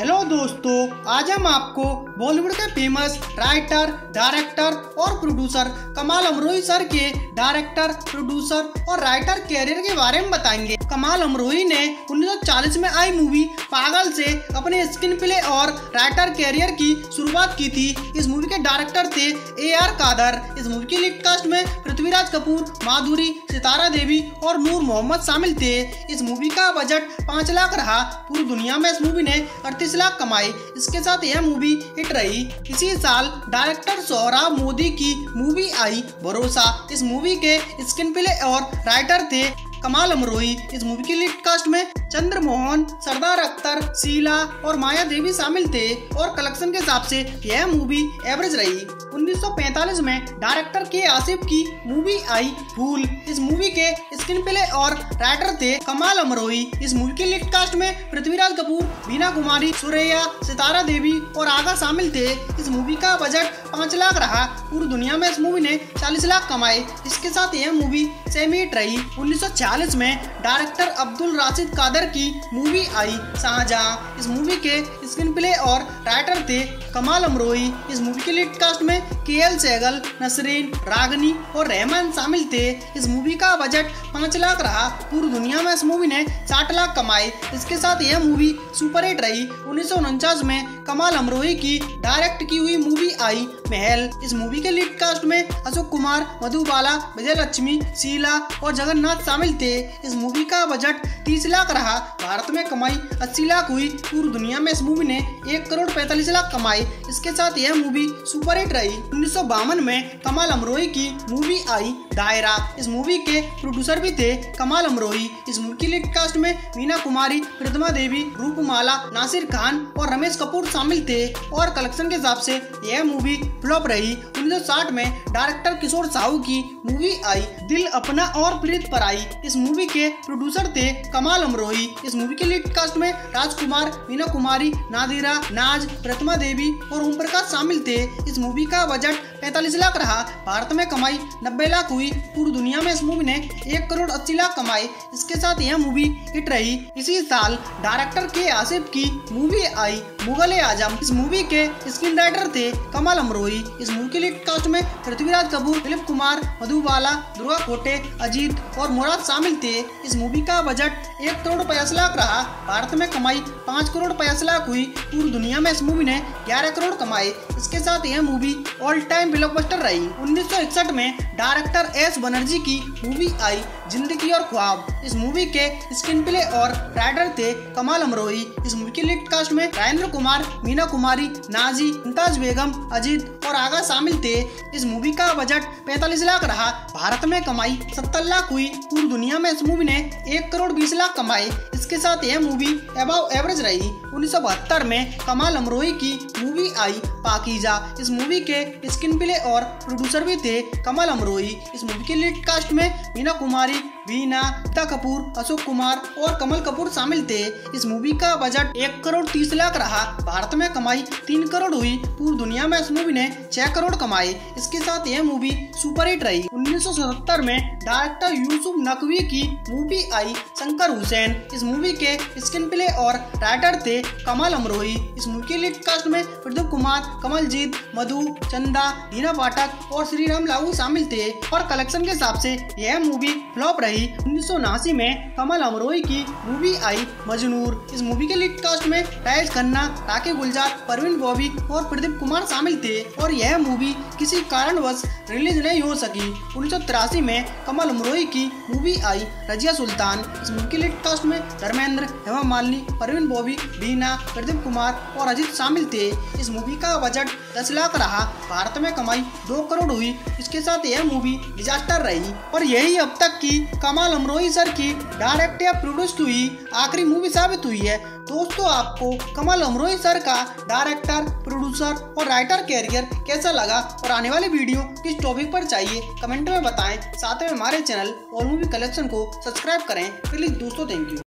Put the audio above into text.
Hello दोस्तों, आज हम आपको बॉलीवुड के फेमस राइटर, डायरेक्टर और प्रोड्यूसर कमाल अमरोही सर के डायरेक्टर, प्रोड्यूसर और राइटर कैरियर के बारे में बताएंगे। कमाल अमरोही ने 1940 में आई मूवी पागल से अपने स्क्रीन प्ले और राइटर कैरियर की शुरुआत की थी। इस मूवी के डायरेक्टर थे AR कादर। इस मूवी की लीड कास्ट में पृथ्वीराज कपूर, माधुरी, सितारा देवी और नूर मोहम्मद शामिल थे। इस मूवी का बजट 5 लाख रहा। पूरी दुनिया में इस मूवी ने 38 लाख कमाए। इसके साथ यह मूवी हिट रही। इसी साल डायरेक्टर सोहराब मोदी की मूवी आई भरोसा। इस मूवी के स्क्रीन प्ले और राइटर थे कमाल अमरोही। इस मूवी की लीड कास्ट में चंद्रमोहन, सरदार अख्तर, शीला और माया देवी शामिल थे और कलेक्शन के हिसाब से यह मूवी एवरेज रही। 1945 में डायरेक्टर के आसिफ की मूवी आई भूल। इस मूवी के स्क्रीन प्ले और राइटर थे कमाल अमरोही। इस मूवी की लीड कास्ट में पृथ्वीराज कपूर, बीना कुमारी, सुरैया, सितारा देवी और आगा शामिल थे। इस मूवी का बजट 5 लाख रहा। पूरी दुनिया में इस मूवी ने 40 लाख कमाए। इसके साथ यह मूवी सेमी हिट रही। 1940 में डायरेक्टर अब्दुल राशिद कादर की मूवी आई शाहजहां। इस मूवी के स्क्रीन प्ले और राइटर थे कमाल अमरोही। इस मूवी की लीड कास्ट में KL सहगल, नसरीन, रागनी और रहमान शामिल थे। इस मूवी का बजट 5 लाख रहा। पूरी दुनिया में इस मूवी ने 60 लाख कमाए। इसके साथ यह मूवी सुपर हिट रही। 1949 में कमाल अमरोही की डायरेक्ट की हुई मूवी आई महल। इस मूवी के लीड कास्ट में अशोक कुमार, मधुबाला, विजयलक्ष्मी, शीला और जगन्नाथ शामिल थे। इस मूवी का बजट 30 लाख रहा। भारत में कमाई 80 लाख हुई। पूरी दुनिया में इस मूवी ने 1 करोड़ 45 लाख कमाए। इसके साथ यह मूवी सुपर हिट रही। 1952 में कमाल अमरोही की मूवी आई दायरा। इस मूवी के प्रोड्यूसर भी थे कमाल अमरोही। इस मूवी की लीड कास्ट में मीना कुमारी, प्रतिमा देवी, रूपमाला, नासिर खान और रमेश कपूर शामिल थे और कलेक्शन के हिसाब से यह मूवी फ्लॉप रही। 1960 में डायरेक्टर किशोर साहू की मूवी आई दिल अपना और प्रीत पराई। इस मूवी के प्रोड्यूसर थे कमाल अमरोही। इस मूवी की लीड कास्ट में राजकुमार, मीना कुमारी, नादिरा, नाज, प्रतिमा देवी और ओम प्रकाश शामिल थे। इस मूवी का बजट 45 लाख रहा। भारत में कमाई 90 लाख हुई। पूरी दुनिया में इस मूवी ने 1 करोड़ 80 लाख कमाए। इसके साथ यह मूवी हिट रही। इसी साल डायरेक्टर के आसिफ की मूवी आई मुगल आजम। इस मूवी के स्क्रीन राइटर थे कमाल अमरोही। इस मूवी की लीड कास्ट में पृथ्वीराज कपूर, दिलीप कुमार, मधुबाला, दुर्गा कोटे, अजीत और मुराद शामिल थे। इस मूवी का बजट 1 करोड़ 50 लाख रहा। भारत में कमाई 5 करोड़ 50 लाख हुई। पूरी दुनिया में इस मूवी ने 11 करोड़ कमाए। इसके साथ यह मूवी ऑल टाइम ब्लॉकबस्टर रही। 1961 में डायरेक्टर S बनर्जी की मूवी आई जिंदगी और ख्वाब। इस मूवी के स्क्रीन प्ले और राइटर थे कमाल अमरोही। इस मूवी की लीड कास्ट में राजेंद्र कुमार, मीना कुमारी, नाजी, मुमताज बेगम, अजीत और आगा शामिल थे। इस मूवी का बजट 45 लाख रहा। भारत में कमाई 70 लाख हुई। पूरी दुनिया में इस मूवी ने 1 करोड़ 20 लाख कमाए। इसके साथ यह मूवी अबव एवरेज रही। 1972 में कमाल अमरोही की मूवी आई पाकीजा। इस मूवी के स्क्रीन प्ले और प्रोड्यूसर भी थे कमाल अमरोही। इस मूवी की लीड कास्ट में मीना कुमारी, बीना, गीता कपूर, अशोक कुमार और कमल कपूर शामिल थे। इस मूवी का बजट 1 करोड़ 30 लाख रहा। भारत में कमाई 3 करोड़ हुई। पूरी दुनिया में इस मूवी ने 6 करोड़ कमाए। इसके साथ यह मूवी सुपर हिट रही। 1977 में डायरेक्टर यूसुफ नकवी की मूवी आई शंकर हुसैन। इस मूवी के स्क्रीन प्ले और राइटर थे कमाल अमरोही। इस मूवी की लीड कास्ट में प्रदीप कुमार, कमलजीत, मधु, चंदा, दीना पाठक और श्रीराम लागू शामिल थे और कलेक्शन के हिसाब से यह मूवी फ्लॉप रही। 1979 में कमाल अमरोही की मूवी आई मजनूर। इस मूवी के लीड कास्ट में राजेश खन्ना, राखी गुलजार, परवीन बॉबी और प्रदीप कुमार शामिल थे और यह मूवी किसी कारणवश रिलीज नहीं हो सकी। 1983 में कमाल अमरोही की मूवी आई रजिया सुल्तान। इस मूवी की लीड कास्ट में धर्मेंद्र, हेमा मालिनी, परवीन बॉबी, बीना, प्रदीप कुमार और अजीत शामिल थे। इस मूवी का बजट 10 लाख रहा। भारत में कमाई 2 करोड़ हुई। इसके साथ यह मूवी डिजास्टर रही और यही अब तक की कमाल अमरोही सर की डायरेक्ट या प्रोड्यूस्ड हुई आखिरी मूवी साबित हुई है। दोस्तों, आपको कमाल अमरोही सर का डायरेक्टर, प्रोड्यूसर और राइटर कैरियर कैसा लगा और आने वाली वीडियो किस टॉपिक पर चाहिए कमेंट में बताएं। साथ में हमारे चैनल ऑल मूवी कलेक्शन को सब्सक्राइब करें। प्लीज दोस्तों, थैंक यू।